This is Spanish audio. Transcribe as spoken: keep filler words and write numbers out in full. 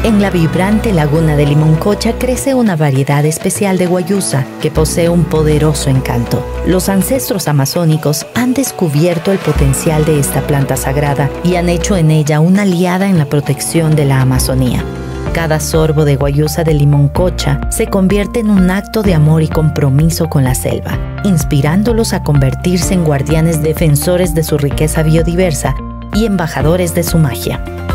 En la vibrante laguna de Limoncocha crece una variedad especial de guayusa que posee un poderoso encanto. Los ancestros amazónicos han descubierto el potencial de esta planta sagrada y han hecho en ella una aliada en la protección de la Amazonía. Cada sorbo de guayusa de Limoncocha se convierte en un acto de amor y compromiso con la selva, inspirándolos a convertirse en guardianes defensores de su riqueza biodiversa y embajadores de su magia.